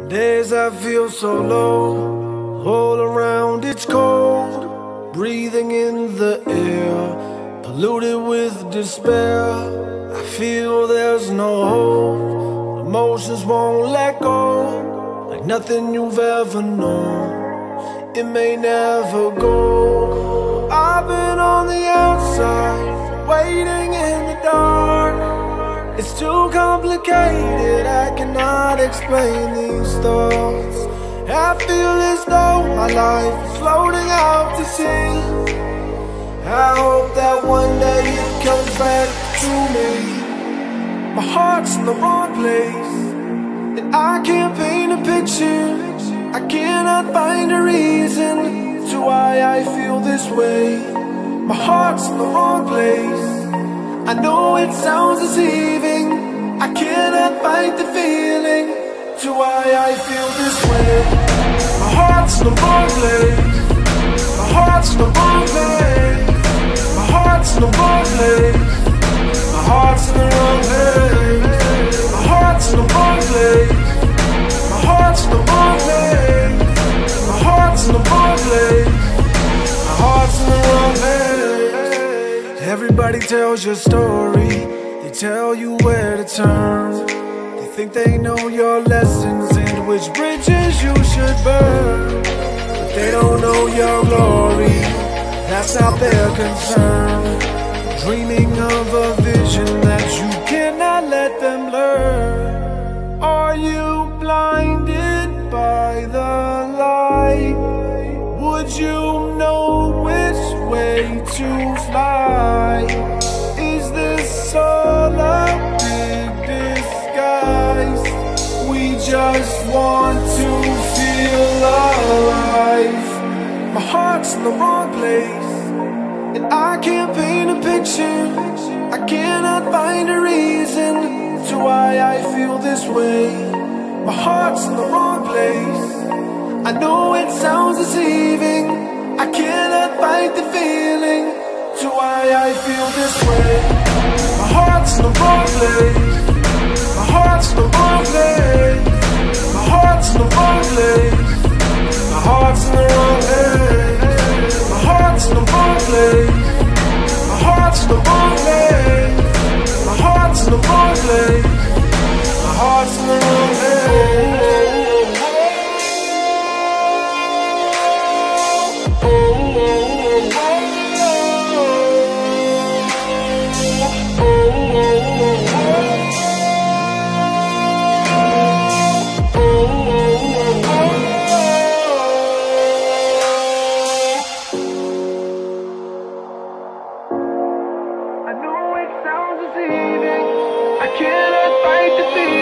Days I feel so low, all around it's cold. Breathing in the air, polluted with despair. I feel there's no hope, emotions won't let go. Like nothing you've ever known, it may never go. I've been on the outside, waiting in the dark. It's too complicated, I cannot explain these thoughts. I feel as though my life is floating out to sea. I hope that one day it comes back to me. My heart's in the wrong place, and I can't paint a picture. I cannot find a reason to why I feel this way. My heart's in the wrong place. I know it sounds deceiving, I cannot fight the feeling to why I feel this way. My heart's in the wrong place. My heart's in the wrong place. My heart's in the wrong place. My heart's in the wrong place. My heart's in the wrong place. My heart's in the wrong place. My heart's in the wrong place. My heart's in the wrong place. Everybody tells your story, they tell you where to turn. They think they know your lessons and which bridges you should burn. But they don't know your glory, that's not their concern. Dreaming of a vision that you cannot let them learn. Are you blinded by the light? Would you know which way to fly? Is this all a big disguise? We just want to feel alive. My heart's in the wrong place, and I can't paint a picture. I cannot find a reason to why I feel this way. My heart's in the wrong place. I know it sounds deceiving, I cannot fight the feeling to why I feel this way. My heart's in the wrong place. My heart's in the wrong place. My heart's in the wrong place. My heart's in the wrong place. My heart's in the wrong place. My heart's in the wrong place. My heart's in the wrong place. My heart's in the wrong place. I know it sounds deceiving, I cannot fight the feeling.